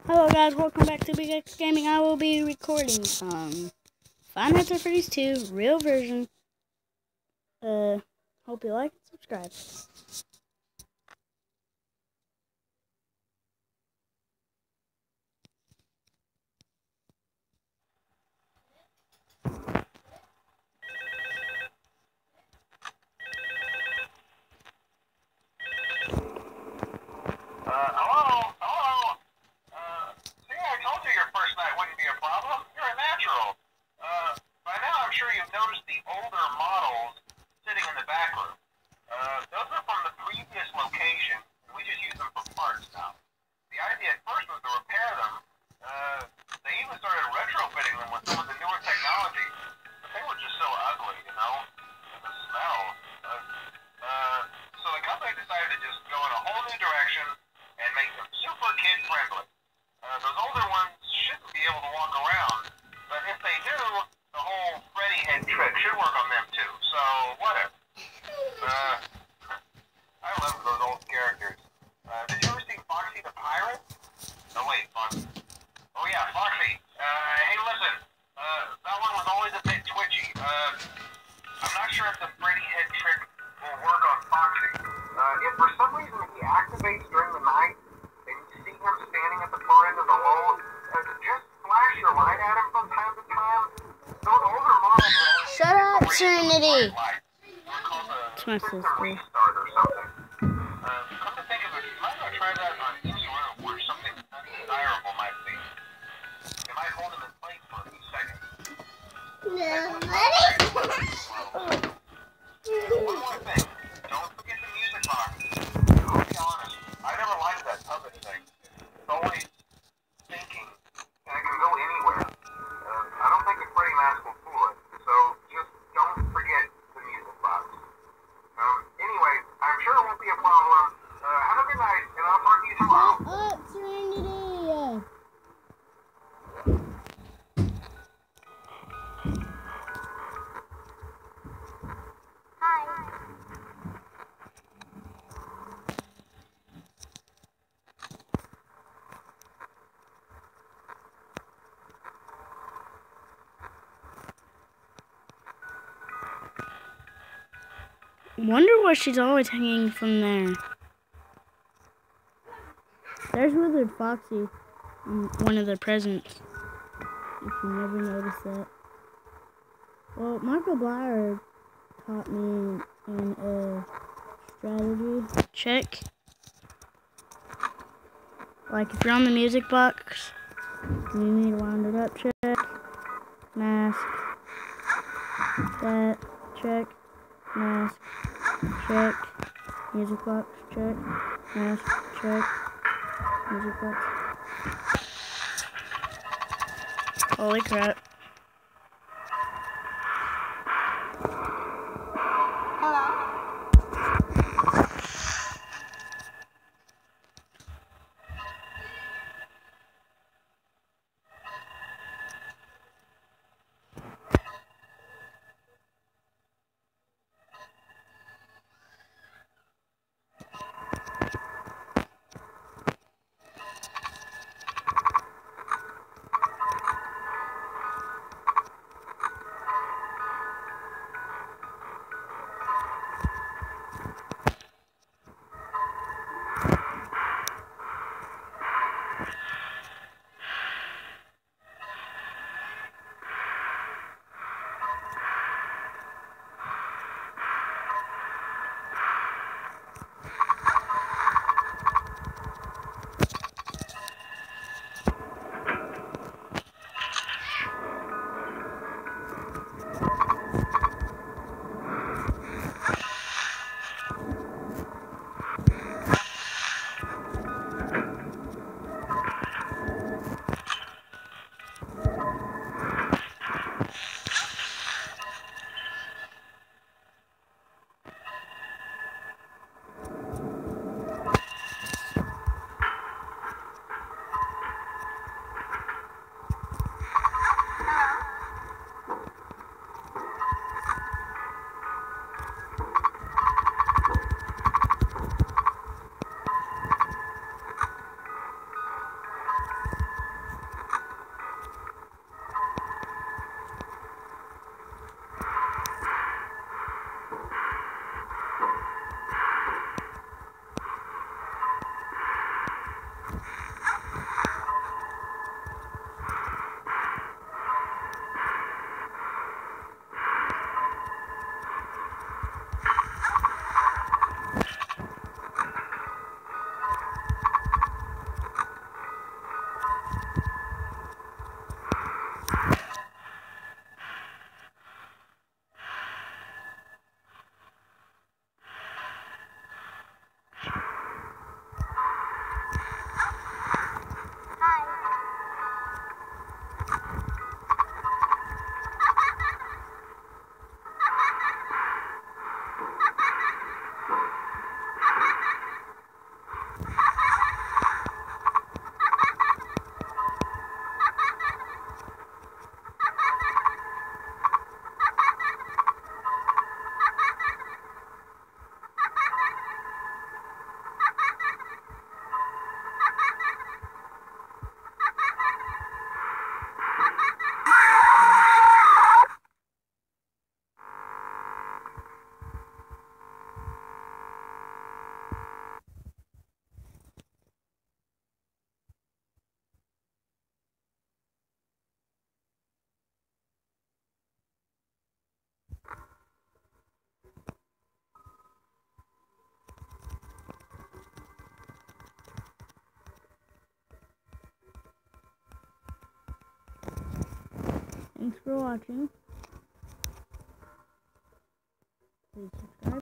Hello guys, welcome back to Big X Gaming. I will be recording some Five Nights at Freddy's 2 real version. Hope you like and subscribe. Hello? See, I told you your first night wouldn't be a problem. You're a natural. By now I'm sure you've noticed the older models sitting in the back room. Those are from the previous location, and we just use them for parts now. The idea at first was to repair them. They even started retrofitting them with some of the newer technology, but they were just so ugly, you know? The smell. So the company decided to just go in a whole new direction and make them super kid-friendly. Those older ones shouldn't be able to walk around, but if they do, the whole Freddy head trick should work on them too, so whatever. I love those old characters. Did you ever see Foxy the Pirate? Oh wait, Foxy. Oh yeah, Foxy. Hey listen, that one was always a bit twitchy. I'm not sure if the Freddy head trick will work on Foxy. If for some reason he activates during the night, and you see him standing at the far end of the hole, just flash your light at him from time to time. Those older models... Shut up, Serenity! It's my sister. Restart or something. Come to think of it, you might not try that on any room where something undesirable might be. You might hold him in place for a few seconds. One more thing. Don't forget the music box. I'll be honest, I never liked that puppet thing. It's always thinking, and it can go anywhere. I don't think a Freddy mask will fool it, so just don't forget the music box. Anyway, I'm sure it won't be a problem. Have a good night, and I'll talk to you tomorrow. Shut up, Serenity! Wonder why she's always hanging from there. There's Wizard Foxy, one of the presents. If you never noticed that. Well, Michael Blyer taught me in a strategy check. Like if you're on the music box, you need to wind it up check, mask, that, check, mask, check, music box, check, mask, check, music box. Holy crap. Thanks for watching. Please subscribe.